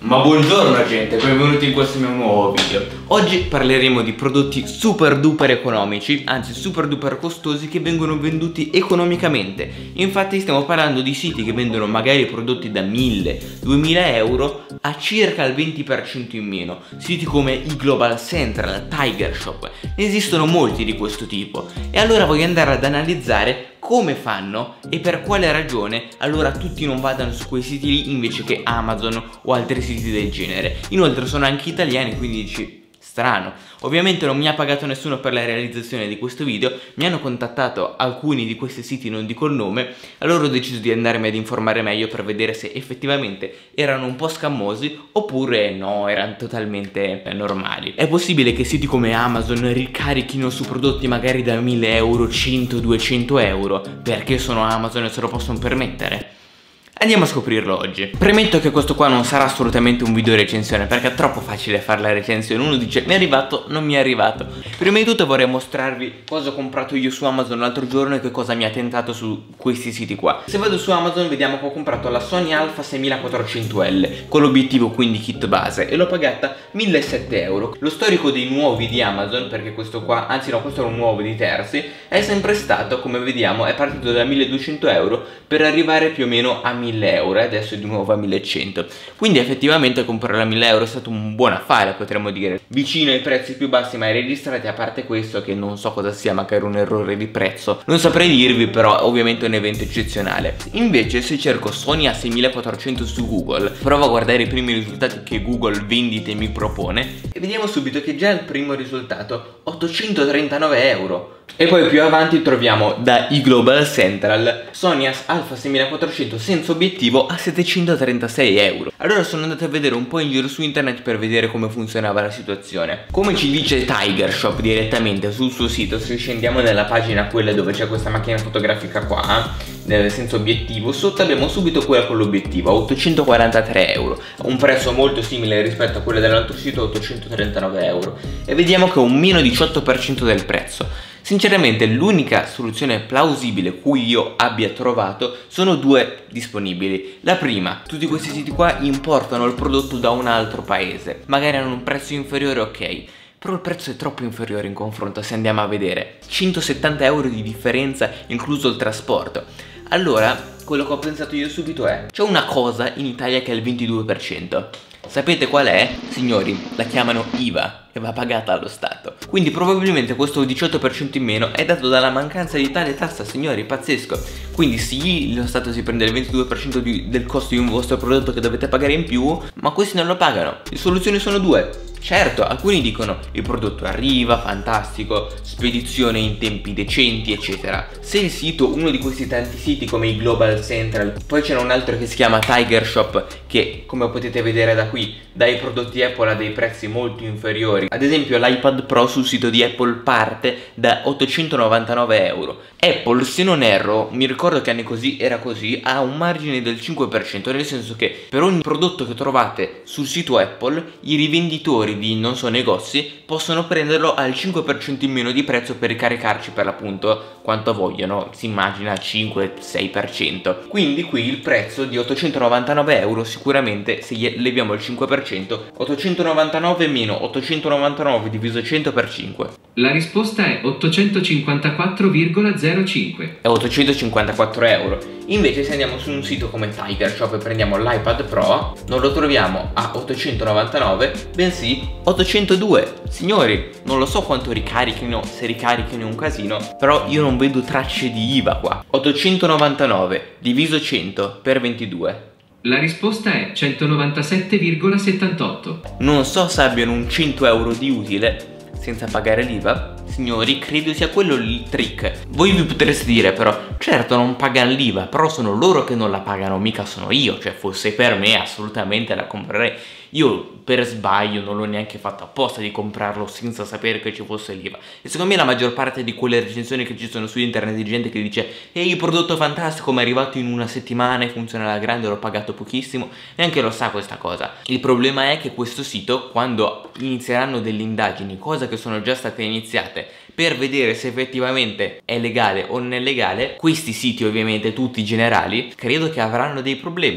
Ma buongiorno gente, benvenuti in questo mio nuovo video. Oggi parleremo di prodotti super duper economici, anzi super duper costosi, che vengono venduti economicamente. Infatti stiamo parlando di siti che vendono magari prodotti da 1000-2000 euro a circa il 20% in meno. Siti come i Global Central, Tiger Shop, ne esistono molti di questo tipo. E allora voglio andare ad analizzare come fanno e per quale ragione allora tutti non vadano su quei siti lì invece che Amazon o altri siti del genere. Inoltre sono anche italiani, quindi dici strano. Ovviamente non mi ha pagato nessuno per la realizzazione di questo video, mi hanno contattato alcuni di questi siti, non dico il nome, allora ho deciso di andarmi ad informare meglio per vedere se effettivamente erano un po' scammosi oppure no, erano totalmente normali. È possibile che siti come Amazon ricarichino su prodotti magari da 1000 euro, 100-200 euro perché sono Amazon e se lo possono permettere? Andiamo a scoprirlo oggi. Premetto che questo qua non sarà assolutamente un video recensione perché è troppo facile fare la recensione. Uno dice mi è arrivato, non mi è arrivato. Prima di tutto vorrei mostrarvi cosa ho comprato io su Amazon l'altro giorno e che cosa mi ha tentato su questi siti qua. Se vado su Amazon vediamo che ho comprato la Sony Alpha 6400L con l'obiettivo quindi kit base e l'ho pagata 1.700 euro. Lo storico dei nuovi di Amazon, perché questo qua, anzi no, questo è un nuovo di terzi, è sempre stato, come vediamo, è partito da 1.200 euro per arrivare più o meno a 1.000 euro e adesso è di nuovo a 1.100. Quindi effettivamente comprare a 1.000 euro è stato un buon affare, potremmo dire, vicino ai prezzi più bassi mai registrati, a parte questo che non so cosa sia, magari un errore di prezzo, non saprei dirvi, però ovviamente è un evento eccezionale. Invece se cerco Sony A6400 su Google, provo a guardare i primi risultati che Google Vendite mi propone e vediamo subito che già il primo risultato 839 euro. E poi più avanti troviamo da Global Central Sony Alpha 6400 senza obiettivo a 736 euro. Allora sono andato a vedere un po' in giro su internet per vedere come funzionava la situazione. Come ci dice Tiger Shop direttamente sul suo sito, se scendiamo nella pagina quella dove c'è questa macchina fotografica qua senza obiettivo, sotto abbiamo subito quella con l'obiettivo a 843 euro, un prezzo molto simile rispetto a quella dell'altro sito, 839 euro, e vediamo che è un meno 18% del prezzo. Sinceramente l'unica soluzione plausibile cui io abbia trovato sono due disponibili. La prima, tutti questi siti qua importano il prodotto da un altro paese, magari hanno un prezzo inferiore, ok, però il prezzo è troppo inferiore in confronto. Se andiamo a vedere 170 euro di differenza incluso il trasporto. Allora quello che ho pensato io subito è: c'è una cosa in Italia che è il 22%. Sapete qual è? Signori, la chiamano IVA e va pagata allo Stato. Quindi probabilmente questo 18% in meno è dato dalla mancanza di tale tassa, signori, pazzesco. Quindi sì, lo Stato si prende il 22% del costo di un vostro prodotto che dovete pagare in più, ma questi non lo pagano. Le soluzioni sono due. Certo, alcuni dicono il prodotto arriva, fantastico, spedizione in tempi decenti, eccetera. Se il sito, uno di questi tanti siti come i Global Central, poi c'è un altro che si chiama Tiger Shop, che come potete vedere da qui dà i prodotti Apple a dei prezzi molto inferiori. Ad esempio l'iPad Pro sul sito di Apple parte da 899 euro. Apple, se non erro, mi ricordo che anni così era così, ha un margine del 5%, nel senso che per ogni prodotto che trovate sul sito Apple i rivenditori di, non so, negozi possono prenderlo al 5% in meno di prezzo per ricaricarci per l'appunto quanto vogliono, si immagina 5-6%. Quindi qui il prezzo di 899 euro sicuramente, se leviamo il 5%, 899 meno 899 diviso 100 per 5. La risposta è 854,05. È 854 euro. Invece se andiamo su un sito come Tiger Shop e prendiamo l'iPad Pro, non lo troviamo a 899, bensì 802. Signori, non lo so quanto ricarichino, se ricarichino un casino, però io non vedo tracce di IVA qua. 899 diviso 100 per 22. La risposta è 197,78. Non so se abbiano un 100 euro di utile senza pagare l'IVA. Signori, credo sia quello il trick. Voi vi potreste dire però, certo non pagano l'IVA, però sono loro che non la pagano, mica sono io. Cioè fosse per me assolutamente la comprerei. Io per sbaglio non l'ho neanche fatto apposta di comprarlo senza sapere che ci fosse l'IVA. E secondo me la maggior parte di quelle recensioni che ci sono su internet di gente che dice ehi, il prodotto fantastico, mi è arrivato in una settimana e funziona alla grande, l'ho pagato pochissimo, neanche lo sa questa cosa. Il problema è che questo sito, quando inizieranno delle indagini, cosa che sono già state iniziate, per vedere se effettivamente è legale o non è legale, questi siti ovviamente tutti generali credo che avranno dei problemi.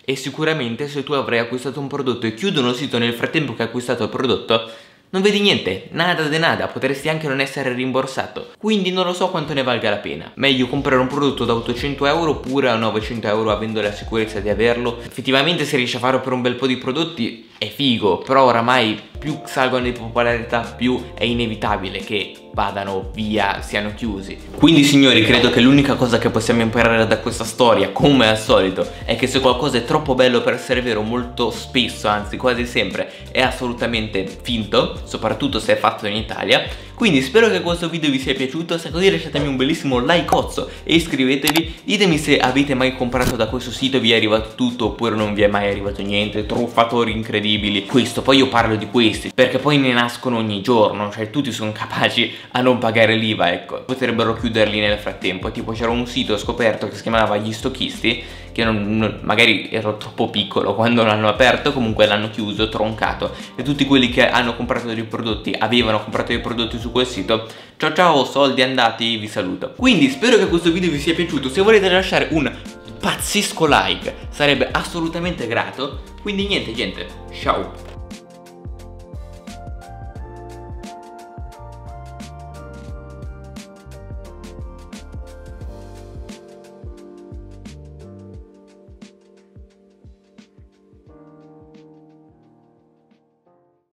E sicuramente se tu avrai acquistato un prodotto e chiudono il sito nel frattempo che hai acquistato il prodotto, non vedi niente, nada de nada, potresti anche non essere rimborsato. Quindi non lo so quanto ne valga la pena. Meglio comprare un prodotto da 800 euro oppure a 900 euro avendo la sicurezza di averlo. Effettivamente se riesci a farlo per un bel po' di prodotti è figo, però oramai più salgono di popolarità più è inevitabile che vadano via, siano chiusi. Quindi signori, credo che l'unica cosa che possiamo imparare da questa storia, come al solito, è che se qualcosa è troppo bello per essere vero, molto spesso, anzi quasi sempre, è assolutamente finto, soprattutto se è fatto in Italia. Quindi spero che questo video vi sia piaciuto, se è così lasciatemi un bellissimo likeozzo e iscrivetevi. Ditemi se avete mai comprato da questo sito, vi è arrivato tutto oppure non vi è mai arrivato niente, truffatori incredibili. Questo, poi io parlo di questi, perché poi ne nascono ogni giorno, cioè tutti sono capaci a non pagare l'IVA, ecco. Potrebbero chiuderli nel frattempo, tipo c'era un sito scoperto che si chiamava Gli Stocchisti, che magari ero troppo piccolo quando l'hanno aperto, comunque l'hanno chiuso, troncato, e tutti quelli che hanno comprato dei prodotti, avevano comprato dei prodotti su quel sito, ciao ciao, soldi andati, vi saluto. Quindi spero che questo video vi sia piaciuto, se volete lasciare un pazzesco like sarebbe assolutamente grato. Quindi niente gente, ciao.